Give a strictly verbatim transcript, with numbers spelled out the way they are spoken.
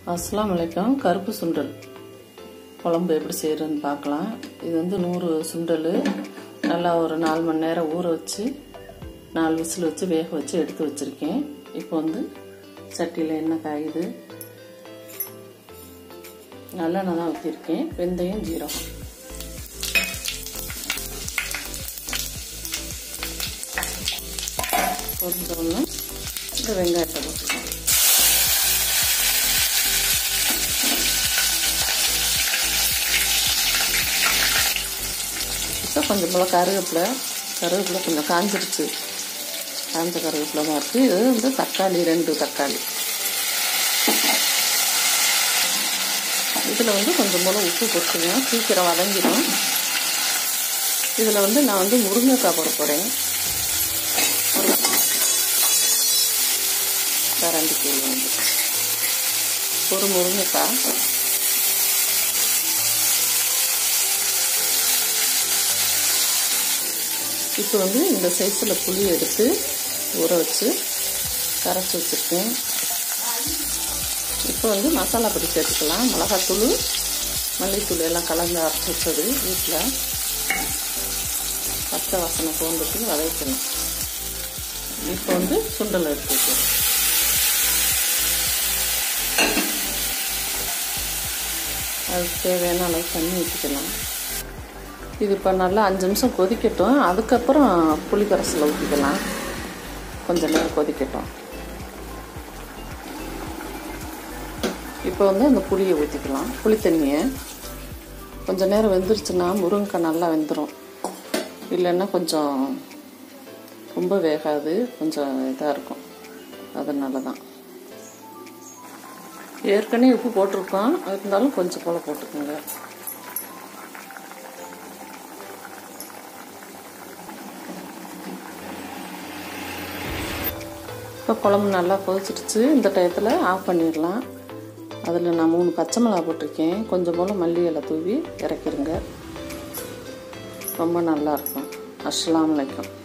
அஸ்ஸலாமு அலைக்கும். கருப்பு சுண்டல் குழம்பு எப்படி செய்யறதுன்னு பார்க்கலாம். இது வந்து நூறு சுண்டல் நல்லா ஒரு நாலு மணி நேரம் ஊற வச்சு நாலு விசில் வச்சு வேக வச்சு எடுத்து வச்சிருக்கேன். இப்போ வந்து சட்டியில் எண்ணெய் காயுது, நல்லெண்ணெய் தான் ஊற்றிருக்கேன். வெந்தயம் ஜீரகம் பொரிஞ்சோன்னு இந்த வெங்காயத்தை போட்டுக்கலாம். இப்போ கொஞ்சம் போல் கருவேப்பிலை கருவேப்பிலை கொஞ்சம் காஞ்சிருச்சு, காஞ்ச கருவேப்பிலை தான் இருக்குது. இது வந்து தக்காளி, ரெண்டு தக்காளி. இதில் வந்து கொஞ்சம் போல் உப்பு போட்டுங்க, சீக்கிரம் வதங்கிடும். இதில் வந்து நான் வந்து முருங்கைக்காய் போட போகிறேன். ரெண்டு கிலோ வந்து ஒரு முருங்கைக்காய். இப்போ வந்து இந்த சைஸில் புளி எடுத்து ஊற வச்சு கரைச்சி வச்சுருக்கேன். இப்போ வந்து மசாலா பொடி சேர்த்துக்கலாம். மிளகாத்தூள், மல்லித்தூள் எல்லாம் கலந்து அரைச்சி வச்சது வீட்டில். பச்சை வாசனை போந்துட்டு வதக்கணும். இப்போ வந்து சுண்டல் எடுத்து வைக்கிறேன். அதுக்கு தேவையான அளவு தண்ணி ஊற்றிக்கலாம். இது இப்போ நல்லா அஞ்சு நிமிஷம் கொதிக்கட்டும். அதுக்கப்புறம் புளி கரைசலை ஊற்றிக்கலாம். கொஞ்சம் நேரம் கொதிக்கட்டும். இப்போ வந்து அந்த புளியை ஊற்றிக்கலாம், புளி தண்ணியை. கொஞ்சம் நேரம் வெந்துருச்சுன்னா முருங்கைக்காய் நல்லா வெந்துடும். இல்லைன்னா கொஞ்சம் ரொம்ப வேகாது, கொஞ்சம் இதாக இருக்கும். அதனால தான் ஏற்கனவே உப்பு போட்டிருக்கோம், இருந்தாலும் கொஞ்சம் போல் போட்டுக்கோங்க. இப்போ குழம்பு நல்லா கொதிச்சிடுச்சு. இந்த டயத்தில் ஆஃப் பண்ணிடலாம். அதில் நான் மூணு பச்சை மிளகா போட்டிருக்கேன். கொஞ்சம் போல் மல்லி இலை தூவி இறக்கிருங்க. ரொம்ப நல்லாயிருக்கும். அஸ்ஸலாமு அலைக்கும்.